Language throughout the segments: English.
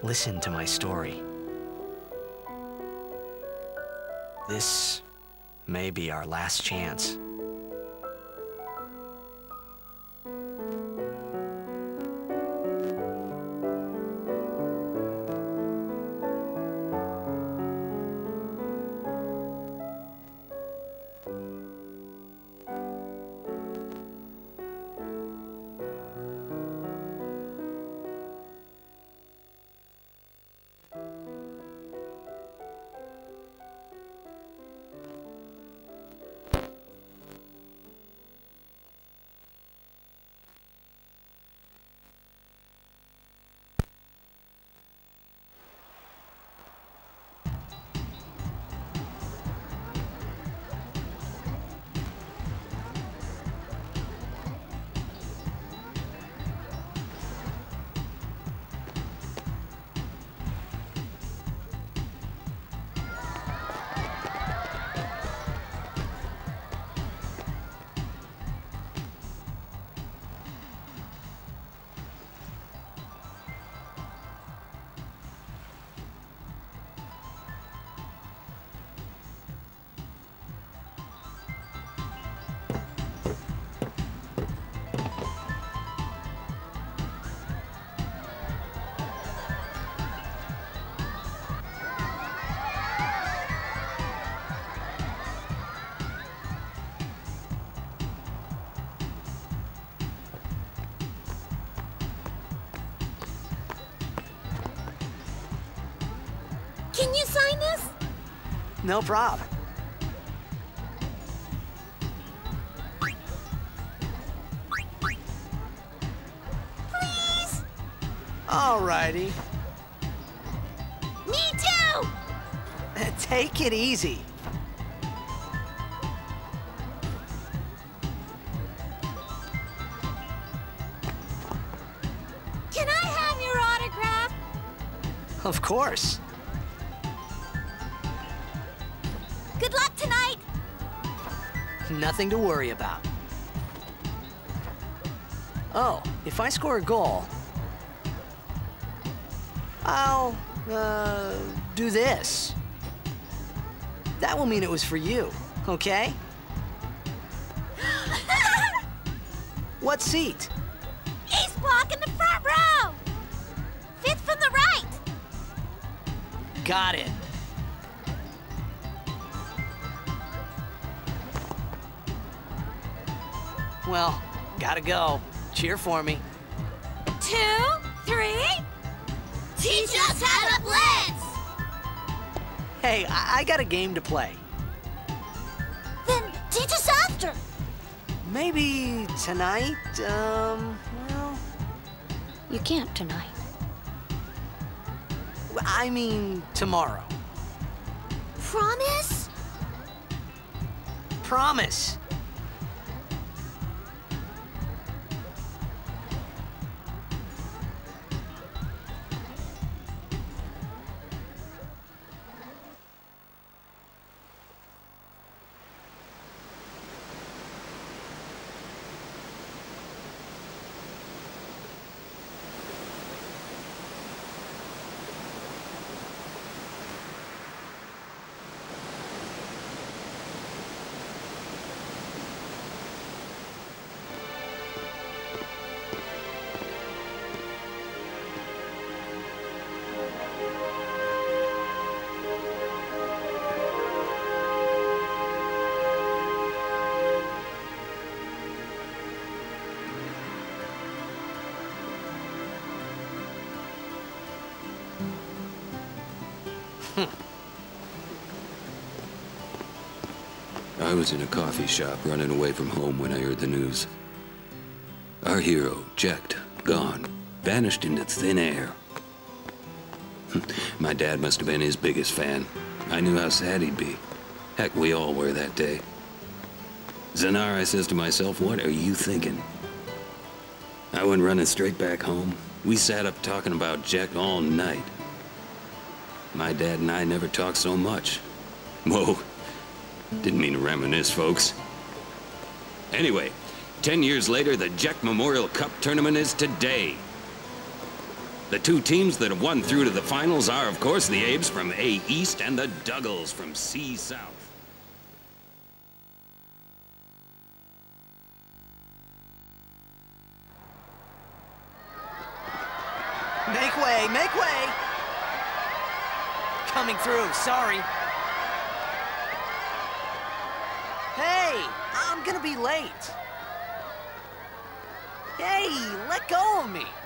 Listen to my story. This may be our last chance. Can you sign this? No prob. Please? Alrighty. Me too! Take it easy. Can I have your autograph? Of course. Good luck tonight! Nothing to worry about. Oh, if I score a goal, I'll, do this. That will mean it was for you, okay? What seat? Ace block in the front row! Fifth from the right! Got it. Well, gotta go. Cheer for me. 2, 3... Teach us how to blitz! Hey, I got a game to play. Then teach us after. Maybe tonight, well... You can't tonight. I mean tomorrow. Promise? Promise. I was in a coffee shop running away from home when I heard the news. Our hero, Jecht, gone, vanished into thin air. My dad must have been his biggest fan. I knew how sad he'd be. Heck, we all were that day. Zanar, I says to myself, what are you thinking? I went running straight back home. We sat up talking about Jecht all night. My dad and I never talked so much. Whoa. Didn't mean to reminisce, folks. Anyway, 10 years later, the Jecht Memorial Cup tournament is today. The two teams that have won through to the finals are, of course, the Abes from A East and the Duggles from C South. Make way, make way! Coming through, sorry. Hey, I'm gonna be late. Hey, let go of me.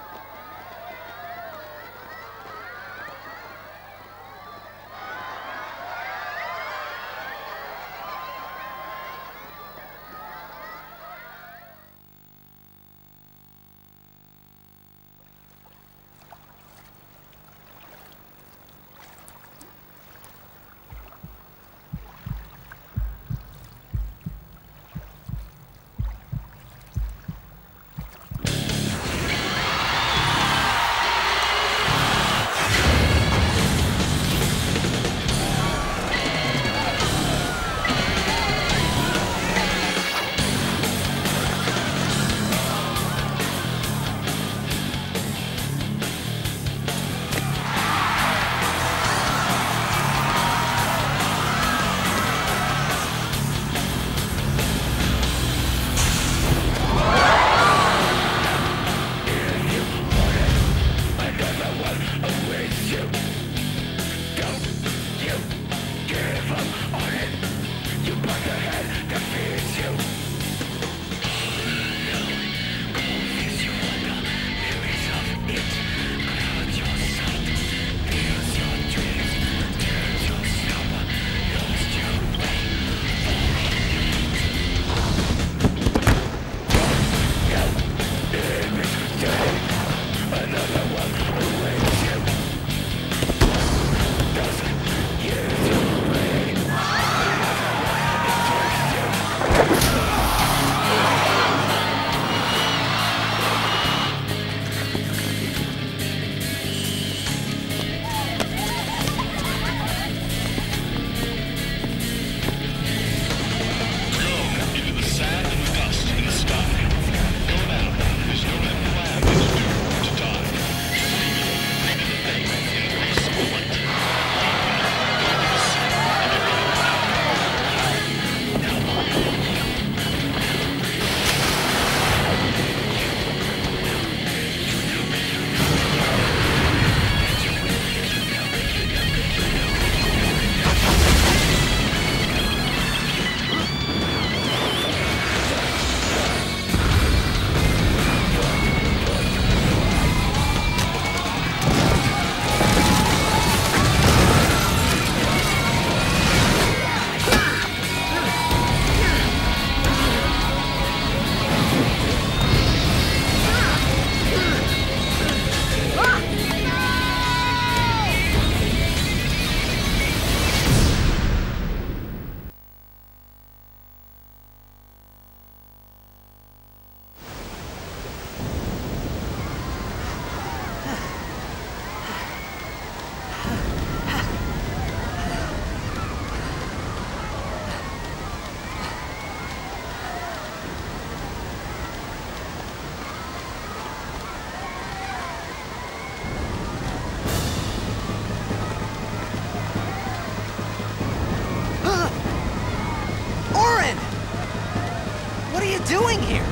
Doing here?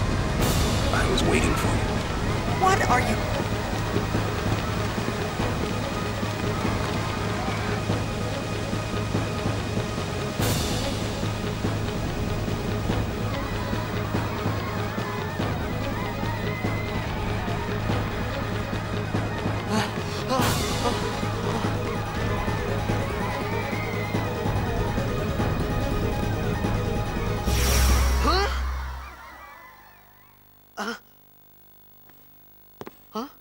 I was waiting for you. What are you... Huh?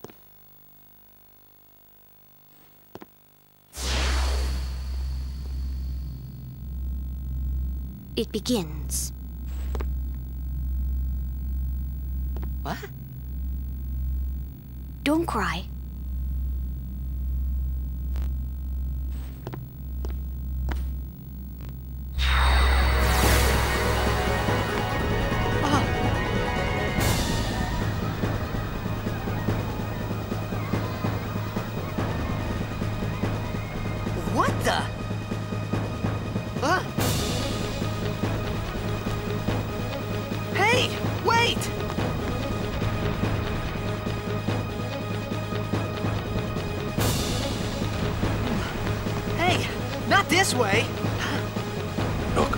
It begins. What? Don't cry. the? Huh? Hey, wait! Hey, not this way! Look.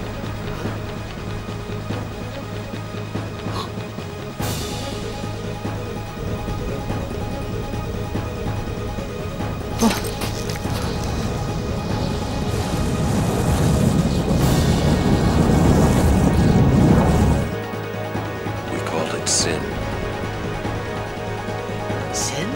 We called it sin. Sin?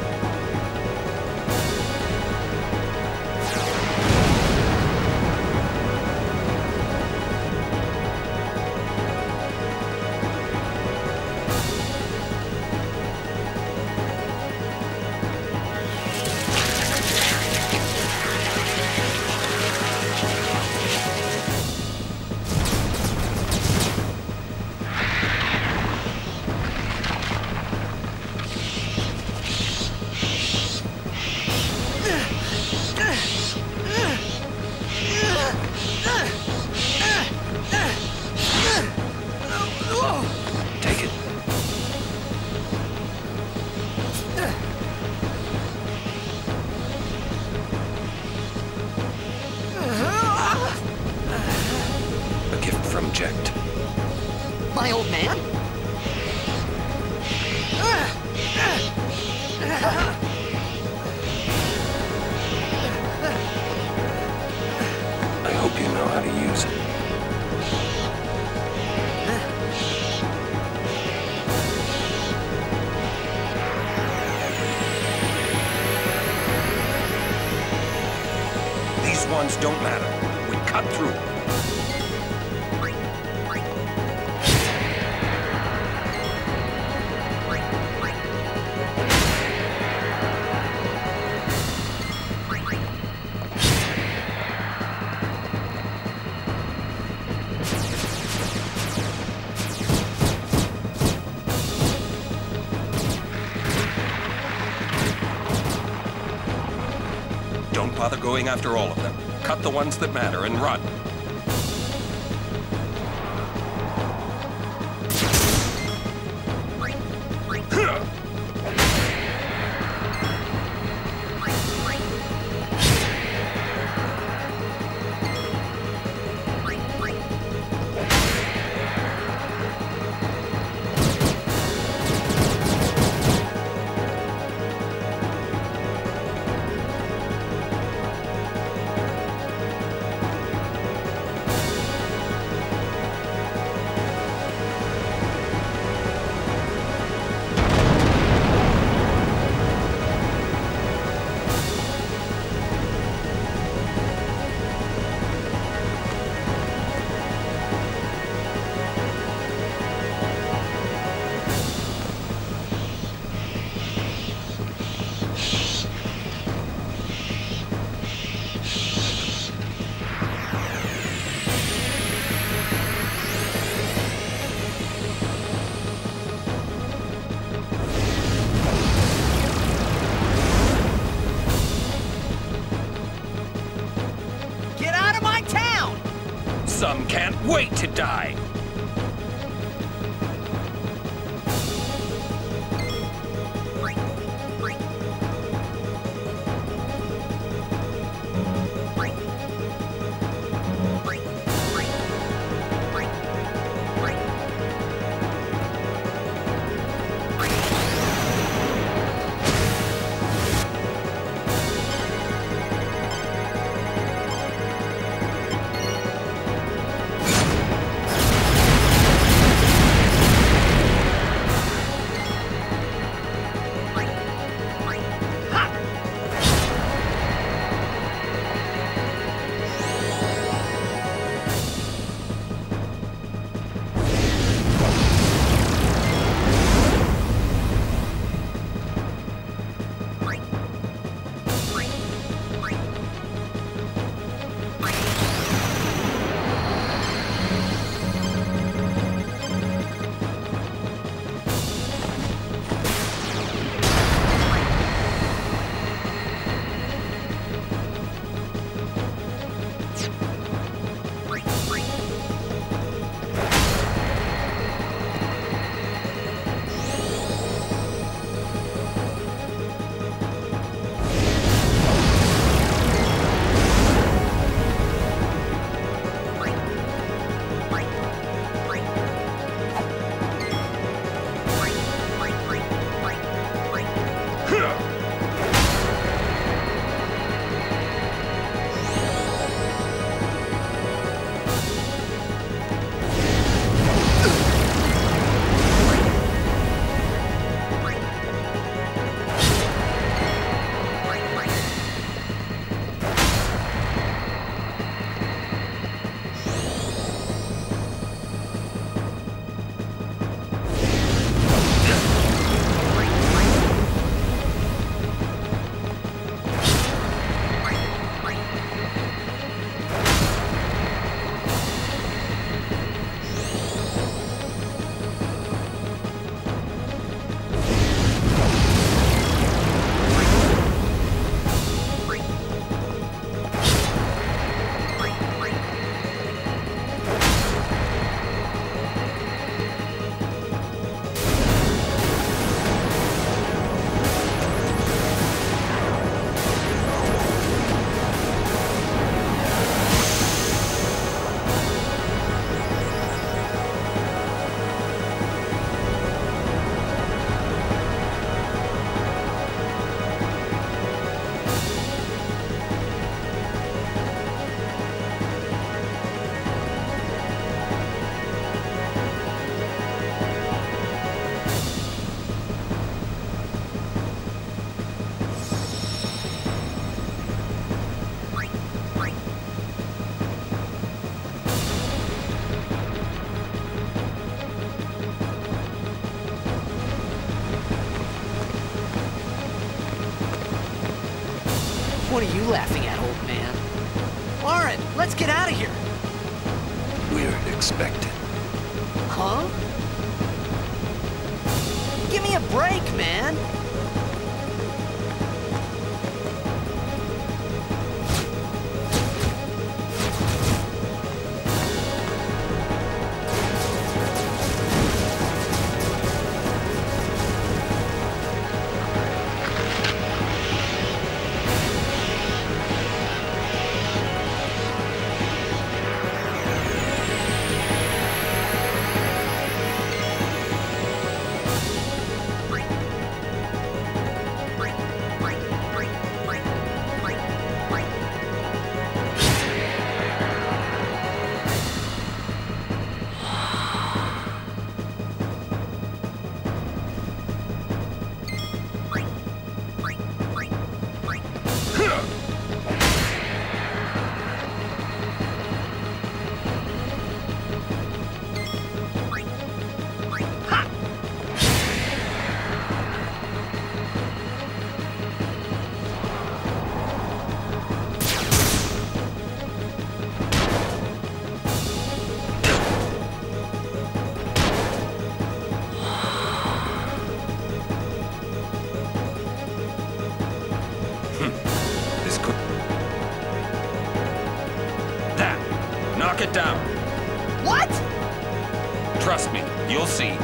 Take it. A gift from Jecht. My old man? I hope you know how to use it. These ones don't matter. We cut through. Don't bother going after all of them. Cut the ones that matter and run. Get out of my town! Some can't wait to die. What are you laughing at, old man? Lauren, let's get out of here. We're expected. Huh? Give me a break, man. Knock it down. What? Trust me, you'll see.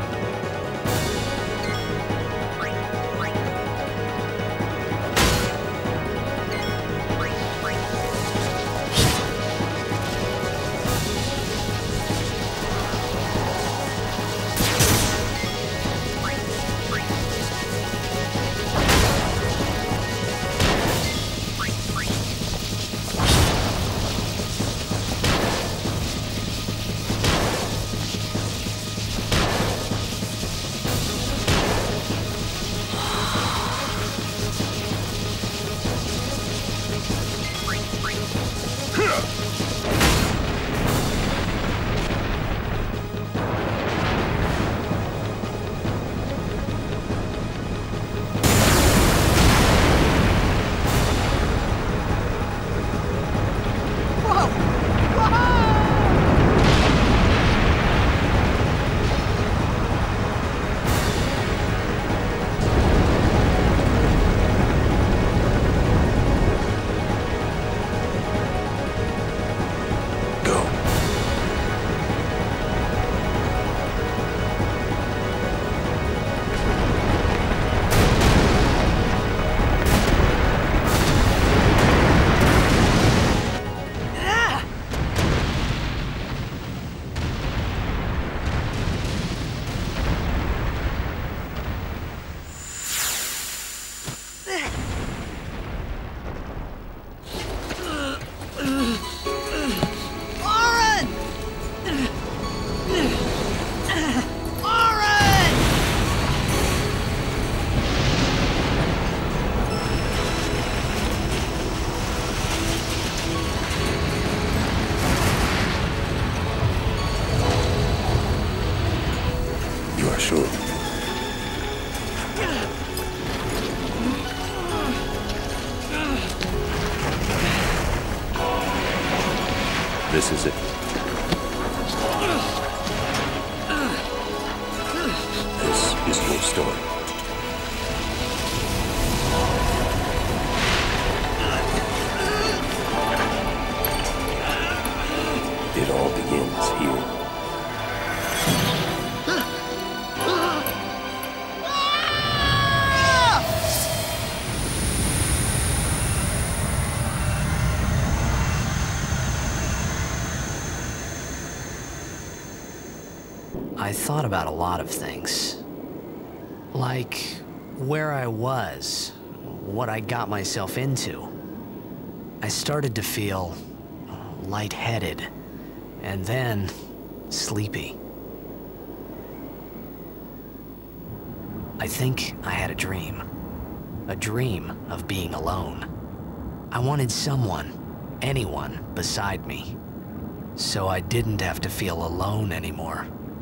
Sure. This is it. This is your story. It all begins here. I thought about a lot of things. Like where I was, what I got myself into. I started to feel lightheaded, and then sleepy. I think I had a dream of being alone. I wanted someone, anyone beside me, so I didn't have to feel alone anymore.